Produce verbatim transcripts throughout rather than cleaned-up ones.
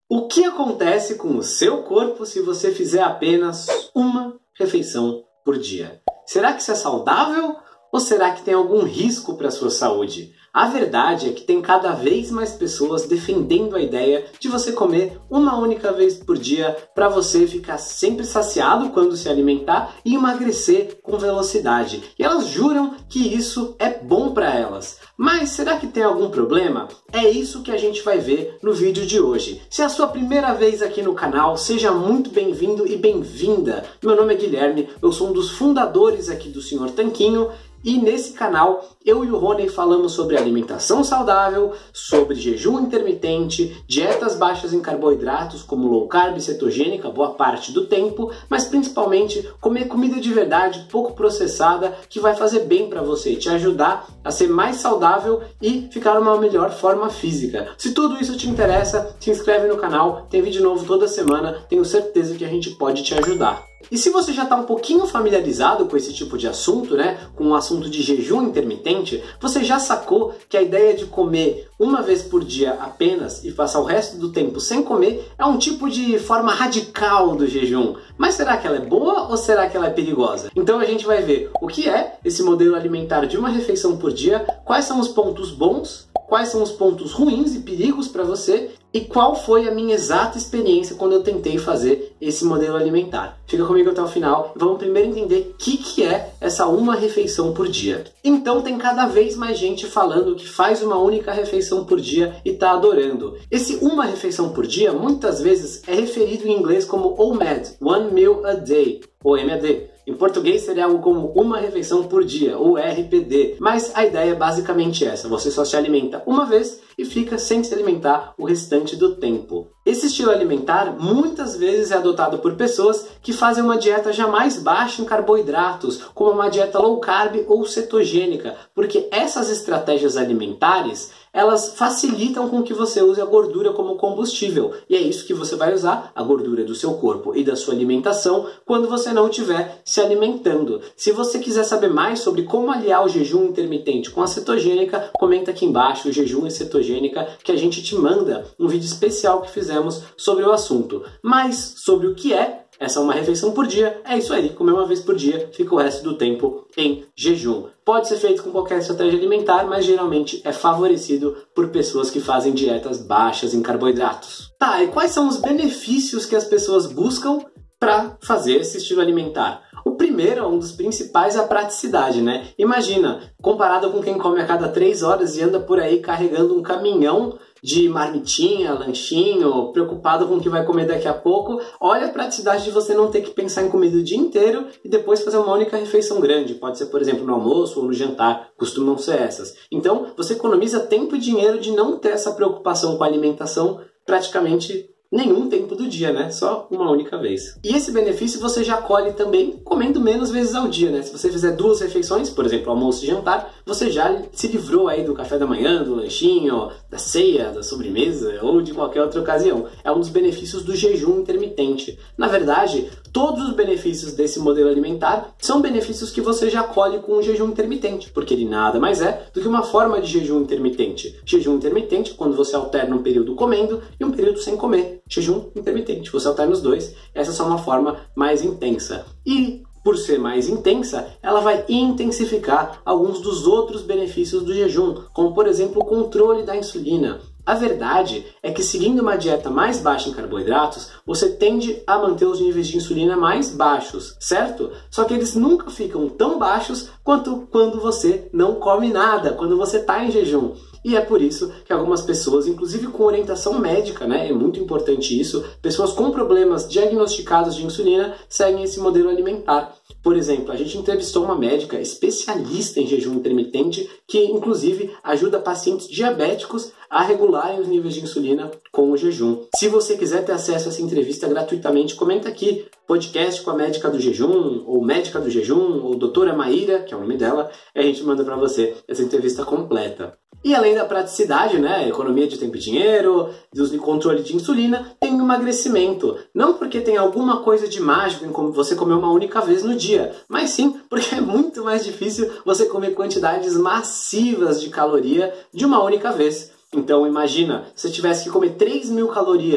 O que acontece com o seu corpo se você fizer apenas uma refeição por dia? Será que isso é saudável ou será que tem algum risco para a sua saúde? A verdade é que tem cada vez mais pessoas defendendo a ideia de você comer uma única vez por dia para você ficar sempre saciado quando se alimentar e emagrecer com velocidade. E elas juram que isso é bom para elas. Mas será que tem algum problema? É isso que a gente vai ver no vídeo de hoje. Se é a sua primeira vez aqui no canal, seja muito bem-vindo e bem-vinda. Meu nome é Guilherme, eu sou um dos fundadores aqui do Senhor Tanquinho. E nesse canal, eu e o Rony falamos sobre alimentação saudável, sobre jejum intermitente, dietas baixas em carboidratos como low carb e cetogênica, boa parte do tempo, mas principalmente comer comida de verdade, pouco processada, que vai fazer bem para você, te ajudar a ser mais saudável e ficar uma melhor forma física. Se tudo isso te interessa, se inscreve no canal, tem vídeo novo toda semana, tenho certeza que a gente pode te ajudar. E se você já está um pouquinho familiarizado com esse tipo de assunto, né, com o assunto de jejum intermitente, você já sacou que a ideia de comer uma vez por dia apenas e passar o resto do tempo sem comer é um tipo de forma radical do jejum. Mas será que ela é boa ou será que ela é perigosa? Então a gente vai ver o que é esse modelo alimentar de uma refeição por dia, quais são os pontos bons, quais são os pontos ruins e perigos para você e qual foi a minha exata experiência quando eu tentei fazer esse modelo alimentar. Fica comigo até o final e vamos primeiro entender o que, que é essa uma refeição por dia. Então tem cada vez mais gente falando que faz uma única refeição por dia e está adorando. Esse uma refeição por dia muitas vezes é referido em inglês como O M A D, One Meal a Day, ou M A D. Em português seria algo como uma refeição por dia, ou R P D. Mas a ideia é basicamente essa, você só se alimenta uma vez e fica sem se alimentar o restante do tempo. Esse estilo alimentar muitas vezes é adotado por pessoas que fazem uma dieta já mais baixa em carboidratos, como uma dieta low carb ou cetogênica, porque essas estratégias alimentares elas facilitam com que você use a gordura como combustível. E é isso que você vai usar, a gordura do seu corpo e da sua alimentação, quando você não estiver se alimentando. Se você quiser saber mais sobre como aliar o jejum intermitente com a cetogênica, comenta aqui embaixo, o jejum e cetogênica, que a gente te manda um vídeo especial que fizemos sobre o assunto. Mas sobre o que é essa uma refeição por dia, é isso aí, comer uma vez por dia, fica o resto do tempo em jejum. Pode ser feito com qualquer estratégia alimentar, mas geralmente é favorecido por pessoas que fazem dietas baixas em carboidratos. Tá, e quais são os benefícios que as pessoas buscam para fazer esse estilo alimentar? O primeiro, um dos principais, é a praticidade, né? Imagina, comparado com quem come a cada três horas e anda por aí carregando um caminhão de marmitinha, lanchinho, preocupado com o que vai comer daqui a pouco, olha a praticidade de você não ter que pensar em comida o dia inteiro e depois fazer uma única refeição grande. Pode ser, por exemplo, no almoço ou no jantar, costumam ser essas. Então, você economiza tempo e dinheiro de não ter essa preocupação com a alimentação praticamente nenhum tempo do dia, né? Só uma única vez. E esse benefício você já colhe também comendo menos vezes ao dia, né? Se você fizer duas refeições, por exemplo, almoço e jantar, você já se livrou aí do café da manhã, do lanchinho, da ceia, da sobremesa ou de qualquer outra ocasião. É um dos benefícios do jejum intermitente. Na verdade, todos os benefícios desse modelo alimentar são benefícios que você já colhe com o jejum intermitente, porque ele nada mais é do que uma forma de jejum intermitente. Jejum intermitente é quando você alterna um período comendo e um período sem comer. Jejum intermitente, você alterna os dois, essa é só uma forma mais intensa. E por ser mais intensa, ela vai intensificar alguns dos outros benefícios do jejum, como por exemplo o controle da insulina. A verdade é que seguindo uma dieta mais baixa em carboidratos, você tende a manter os níveis de insulina mais baixos, certo? Só que eles nunca ficam tão baixos quanto quando você não come nada, quando você está em jejum. E é por isso que algumas pessoas, inclusive com orientação médica, né, é muito importante isso, pessoas com problemas diagnosticados de insulina seguem esse modelo alimentar. Por exemplo, a gente entrevistou uma médica especialista em jejum intermitente que, inclusive, ajuda pacientes diabéticos a regularem os níveis de insulina com o jejum. Se você quiser ter acesso a essa entrevista gratuitamente, comenta aqui, podcast com a médica do jejum, ou médica do jejum, ou doutora Maíra, que é o nome dela, e a gente manda para você essa entrevista completa. E além da praticidade, né, economia de tempo e dinheiro, do controle de insulina, tem o emagrecimento. Não porque tem alguma coisa de mágico em como você comer uma única vez no dia, mas sim porque é muito mais difícil você comer quantidades massivas de caloria de uma única vez. Então imagina, se você tivesse que comer três mil calorias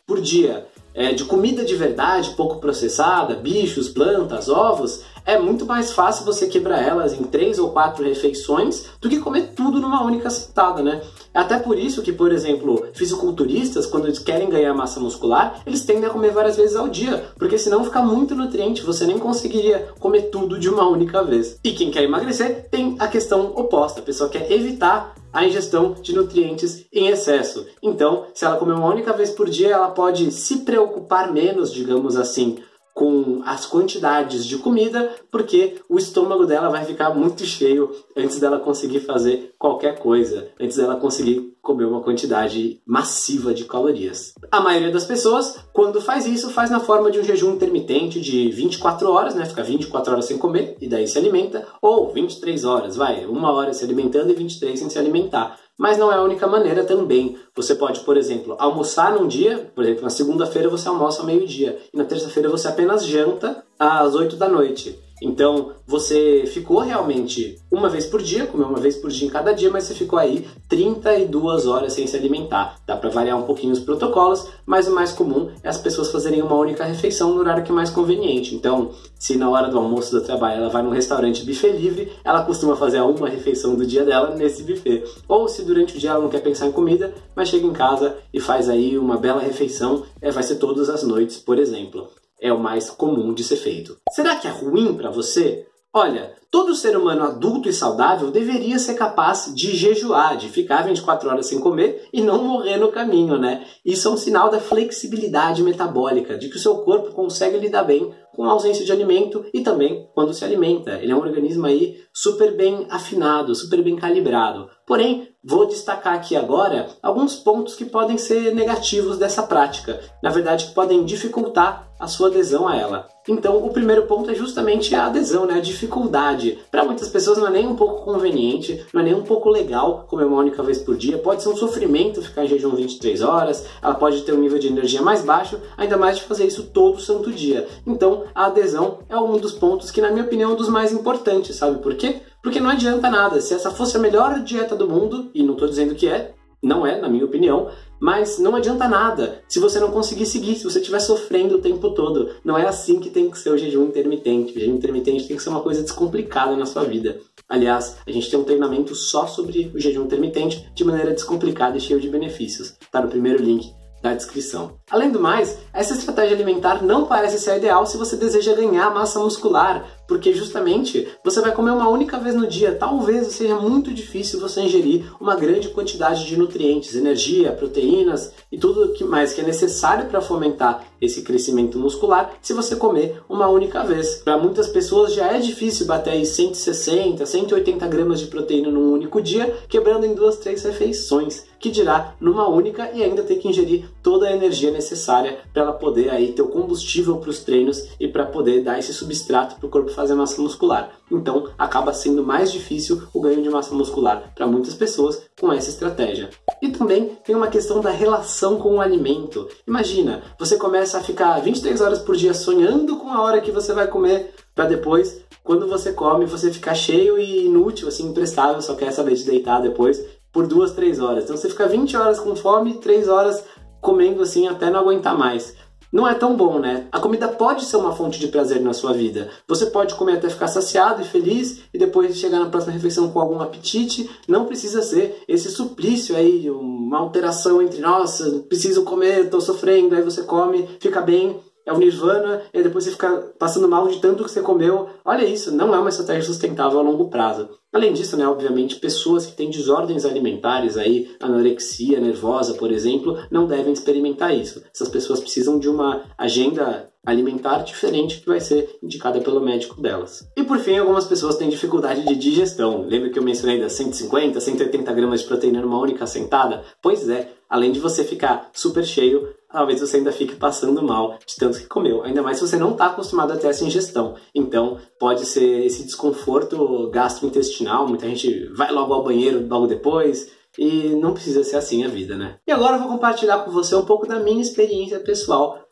por dia é, de comida de verdade, pouco processada, bichos, plantas, ovos, é muito mais fácil você quebrar elas em três ou quatro refeições do que comer tudo numa única sentada, né? É até por isso que, por exemplo, fisiculturistas, quando eles querem ganhar massa muscular, eles tendem a comer várias vezes ao dia, porque senão fica muito nutriente, você nem conseguiria comer tudo de uma única vez. E quem quer emagrecer tem a questão oposta, a pessoa quer evitar a ingestão de nutrientes em excesso. Então, se ela comer uma única vez por dia, ela pode se preocupar menos, digamos assim, com as quantidades de comida, porque o estômago dela vai ficar muito cheio antes dela conseguir fazer qualquer coisa, antes dela conseguir comer uma quantidade massiva de calorias. A maioria das pessoas, quando faz isso, faz na forma de um jejum intermitente de vinte e quatro horas, né? Fica vinte e quatro horas sem comer e daí se alimenta, ou vinte e três horas, vai, uma hora se alimentando e vinte e três sem se alimentar. Mas não é a única maneira também. Você pode, por exemplo, almoçar num dia, por exemplo, na segunda-feira você almoça ao meio-dia, e na terça-feira você apenas janta às oito da noite. Então, você ficou realmente uma vez por dia, comeu uma vez por dia em cada dia, mas você ficou aí trinta e duas horas sem se alimentar. Dá para variar um pouquinho os protocolos, mas o mais comum é as pessoas fazerem uma única refeição no horário que é mais conveniente. Então, se na hora do almoço do trabalho ela vai num restaurante buffet livre, ela costuma fazer uma refeição do dia dela nesse buffet. Ou se durante o dia ela não quer pensar em comida, mas chega em casa e faz aí uma bela refeição, é, vai ser todas as noites, por exemplo. É o mais comum de ser feito. Será que é ruim para você? Olha, todo ser humano adulto e saudável deveria ser capaz de jejuar, de ficar vinte e quatro horas sem comer e não morrer no caminho, né? Isso é um sinal da flexibilidade metabólica, de que o seu corpo consegue lidar bem com a ausência de alimento e também quando se alimenta. Ele é um organismo aí super bem afinado, super bem calibrado. Porém, vou destacar aqui agora alguns pontos que podem ser negativos dessa prática. Na verdade, que podem dificultar a sua adesão a ela. Então, o primeiro ponto é justamente a adesão, né? A dificuldade. Para muitas pessoas não é nem um pouco conveniente, não é nem um pouco legal comer uma única vez por dia. Pode ser um sofrimento ficar em jejum vinte e três horas, ela pode ter um nível de energia mais baixo, ainda mais de fazer isso todo santo dia. Então, a adesão é um dos pontos que, na minha opinião, é um dos mais importantes, sabe por quê? Porque não adianta nada. Se essa fosse a melhor dieta do mundo, e não estou dizendo que é, não é, na minha opinião, mas não adianta nada se você não conseguir seguir, se você estiver sofrendo o tempo todo. Não é assim que tem que ser o jejum intermitente. O jejum intermitente tem que ser uma coisa descomplicada na sua vida. Aliás, a gente tem um treinamento só sobre o jejum intermitente de maneira descomplicada e cheio de benefícios. Tá no primeiro link da descrição. Além do mais, essa estratégia alimentar não parece ser a ideal se você deseja ganhar massa muscular, porque justamente você vai comer uma única vez no dia. Talvez seja muito difícil você ingerir uma grande quantidade de nutrientes, energia, proteínas e tudo que mais que é necessário para fomentar esse crescimento muscular se você comer uma única vez. Para muitas pessoas já é difícil bater aí cento e sessenta, cento e oitenta gramas de proteína num único dia, quebrando em duas, três refeições, que dirá numa única, e ainda ter que ingerir toda a energia necessária para ela poder aí ter o combustível para os treinos e para poder dar esse substrato para o corpo fazer massa muscular. Então acaba sendo mais difícil o ganho de massa muscular para muitas pessoas com essa estratégia. E também tem uma questão da relação com o alimento. Imagina, você começa a ficar vinte e três horas por dia sonhando com a hora que você vai comer, para depois, quando você come, você ficar cheio e inútil, assim, imprestável, só quer saber de deitar depois por duas, três horas. Então você fica vinte horas com fome e três horas comendo assim até não aguentar mais. Não é tão bom, né? A comida pode ser uma fonte de prazer na sua vida. Você pode comer até ficar saciado e feliz e depois chegar na próxima refeição com algum apetite. Não precisa ser esse suplício aí, uma alteração entre, nossa, preciso comer, tô sofrendo, aí você come, fica bem, é o nirvana, e depois você fica passando mal de tanto que você comeu. Olha isso, não é uma estratégia sustentável a longo prazo. Além disso, né, obviamente, pessoas que têm desordens alimentares, aí, anorexia nervosa, por exemplo, não devem experimentar isso. Essas pessoas precisam de uma agenda alimentar diferente que vai ser indicada pelo médico delas. E por fim, algumas pessoas têm dificuldade de digestão. Lembra que eu mencionei das cento e cinquenta, cento e oitenta gramas de proteína numa única sentada? Pois é, além de você ficar super cheio, talvez você ainda fique passando mal de tanto que comeu. Ainda mais se você não está acostumado a ter essa ingestão. Então, pode ser esse desconforto gastrointestinal. Muita gente vai logo ao banheiro logo depois. E não precisa ser assim a vida, né? E agora eu vou compartilhar com você um pouco da minha experiência pessoal com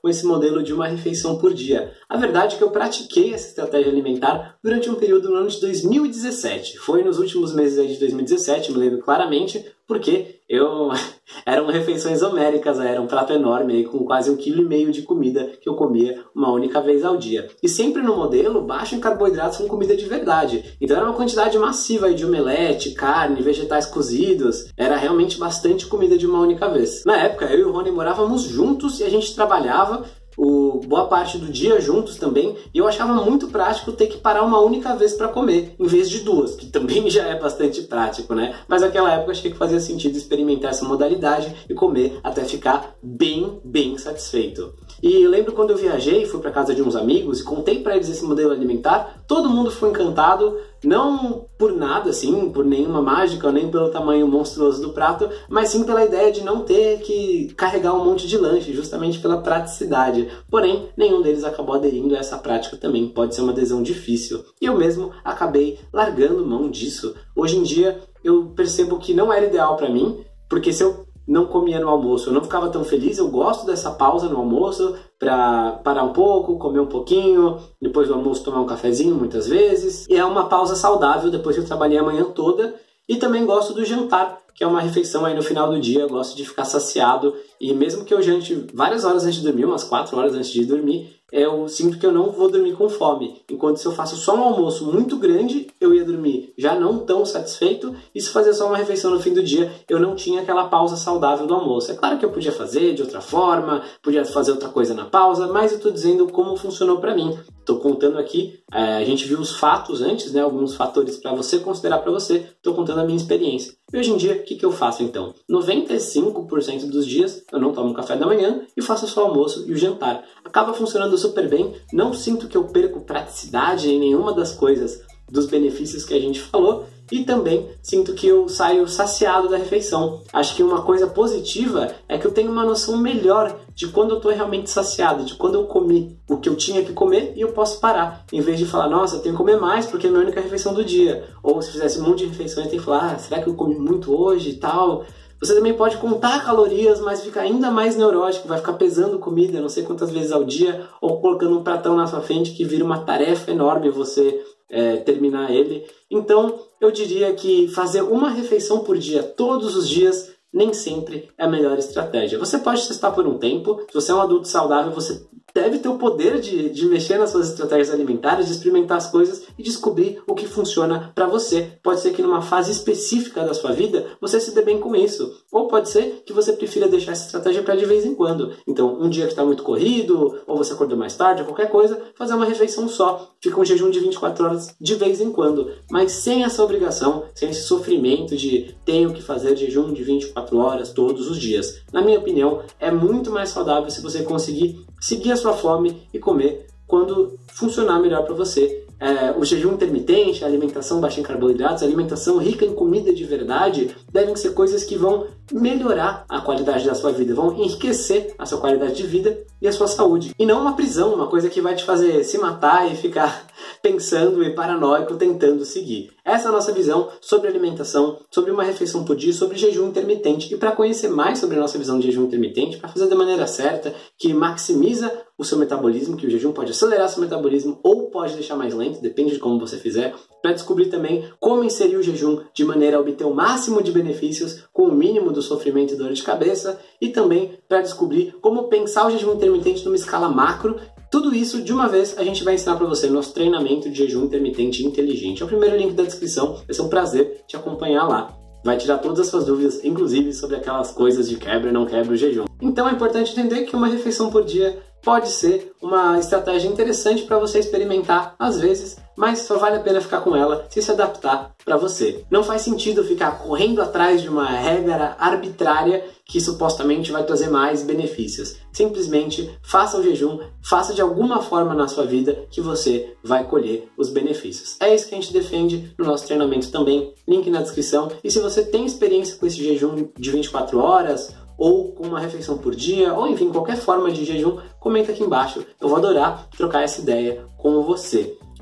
com esse modelo de uma refeição por dia. A verdade é que eu pratiquei essa estratégia alimentar durante um período no ano de dois mil e dezessete. Foi nos últimos meses aí de dois mil e dezessete, me lembro claramente, porque eu eram refeições homéricas, era um prato enorme aí, com quase um quilo e meio de comida que eu comia uma única vez ao dia. E sempre no modelo baixo em carboidratos com comida de verdade. Então era uma quantidade massiva aí de omelete, carne, vegetais cozidos. Era realmente bastante comida de uma única vez. Na época eu e o Rony morávamos juntos e a gente trabalhava O, boa parte do dia juntos também, e eu achava muito prático ter que parar uma única vez para comer, em vez de duas, que também já é bastante prático, né? Mas naquela época achei que fazia sentido experimentar essa modalidade e comer até ficar bem, bem satisfeito. E eu lembro quando eu viajei, fui para casa de uns amigos e contei para eles esse modelo alimentar, todo mundo ficou encantado, não por nada assim, por nenhuma mágica, nem pelo tamanho monstruoso do prato, mas sim pela ideia de não ter que carregar um monte de lanche, justamente pela praticidade. Porém, nenhum deles acabou aderindo a essa prática também, pode ser uma adesão difícil. E eu mesmo acabei largando mão disso. Hoje em dia, eu percebo que não era ideal para mim, porque se eu não comia no almoço, eu não ficava tão feliz. Eu gosto dessa pausa no almoço para parar um pouco, comer um pouquinho, depois do almoço tomar um cafezinho muitas vezes. E é uma pausa saudável depois que eu trabalhei a manhã toda. E também gosto do jantar, que é uma refeição aí no final do dia. Eu gosto de ficar saciado e mesmo que eu jante várias horas antes de dormir, umas quatro horas antes de dormir, eu sinto que eu não vou dormir com fome. Enquanto se eu faço só um almoço muito grande, eu ia dormir já não tão satisfeito, e se fazer só uma refeição no fim do dia, eu não tinha aquela pausa saudável do almoço. É claro que eu podia fazer de outra forma, podia fazer outra coisa na pausa, mas eu tô dizendo como funcionou para mim. Tô contando aqui, é, a gente viu os fatos antes, né, alguns fatores para você considerar para você, tô contando a minha experiência. E hoje em dia, o que, que eu faço então? noventa e cinco por cento dos dias eu não tomo café da manhã e faço só o almoço e o jantar. Acaba funcionando super bem, não sinto que eu perco praticidade em nenhuma das coisas dos benefícios que a gente falou, e também sinto que eu saio saciado da refeição. Acho que uma coisa positiva é que eu tenho uma noção melhor de quando eu estou realmente saciado, de quando eu comi o que eu tinha que comer e eu posso parar, em vez de falar, nossa, eu tenho que comer mais porque é a minha única refeição do dia. Ou se fizesse um monte de refeições, eu tenho que falar, ah, será que eu comi muito hoje e tal? Você também pode contar calorias, mas fica ainda mais neurótico, vai ficar pesando comida não sei quantas vezes ao dia, ou colocando um pratão na sua frente que vira uma tarefa enorme você é, terminar ele. Então, eu diria que fazer uma refeição por dia, todos os dias, nem sempre é a melhor estratégia. Você pode testar por um tempo, se você é um adulto saudável, você deve ter o poder de, de mexer nas suas estratégias alimentares, de experimentar as coisas e descobrir o que funciona para você. Pode ser que numa fase específica da sua vida você se dê bem com isso. Ou pode ser que você prefira deixar essa estratégia para de vez em quando. Então, um dia que está muito corrido, ou você acordou mais tarde, ou qualquer coisa, fazer uma refeição só. Fica um jejum de vinte e quatro horas de vez em quando. Mas sem essa obrigação, sem esse sofrimento de tenho que fazer jejum de vinte e quatro horas todos os dias. Na minha opinião, é muito mais saudável se você conseguir seguir a sua fome e comer quando funcionar melhor para você. É, o jejum intermitente, a alimentação baixa em carboidratos, a alimentação rica em comida de verdade devem ser coisas que vão melhorar a qualidade da sua vida, vão enriquecer a sua qualidade de vida e a sua saúde. E não uma prisão, uma coisa que vai te fazer se matar e ficar pensando e paranoico tentando seguir. Essa é a nossa visão sobre alimentação, sobre uma refeição por dia, sobre jejum intermitente. E para conhecer mais sobre a nossa visão de jejum intermitente, para fazer da maneira certa, que maximiza o seu metabolismo, que o jejum pode acelerar seu metabolismo ou pode deixar mais lento, depende de como você fizer, para descobrir também como inserir o jejum de maneira a obter o máximo de benefícios com o mínimo do sofrimento e dor de cabeça, e também para descobrir como pensar o jejum intermitente numa escala macro. Tudo isso, de uma vez, a gente vai ensinar para você no nosso treinamento de jejum intermitente inteligente. É o primeiro link da descrição, vai ser um prazer te acompanhar lá. Vai tirar todas as suas dúvidas, inclusive sobre aquelas coisas de quebra e não quebra o jejum. Então é importante entender que uma refeição por dia pode ser uma estratégia interessante para você experimentar às vezes, mas só vale a pena ficar com ela se se adaptar para você. Não faz sentido ficar correndo atrás de uma regra arbitrária que supostamente vai trazer mais benefícios. Simplesmente faça o jejum, faça de alguma forma na sua vida que você vai colher os benefícios. É isso que a gente defende no nosso treinamento também, link na descrição. E se você tem experiência com esse jejum de vinte e quatro horas, ou com uma refeição por dia, ou enfim, qualquer forma de jejum, comenta aqui embaixo. Eu vou adorar trocar essa ideia com você.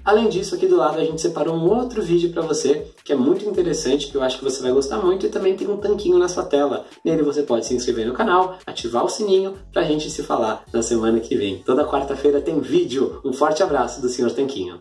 Além disso, aqui do lado a gente separou um outro vídeo para você, que é muito interessante, que eu acho que você vai gostar muito, e também tem um tanquinho na sua tela. Nele você pode se inscrever no canal, ativar o sininho pra gente se falar na semana que vem. Toda quarta-feira tem vídeo. Um forte abraço do senhor Tanquinho.